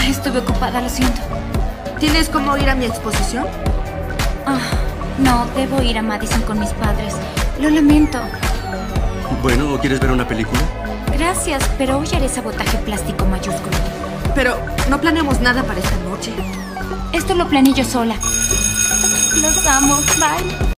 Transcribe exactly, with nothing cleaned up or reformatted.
Estuve ocupada, lo siento. ¿Tienes cómo ir a mi exposición? Ah, no, debo ir a Madison con mis padres. Lo lamento. Bueno, ¿quieres ver una película? Gracias, pero hoy haré sabotaje plástico mayúsculo. Pero no planeamos nada para esta noche. Esto lo planeé yo sola. Los amo. Bye.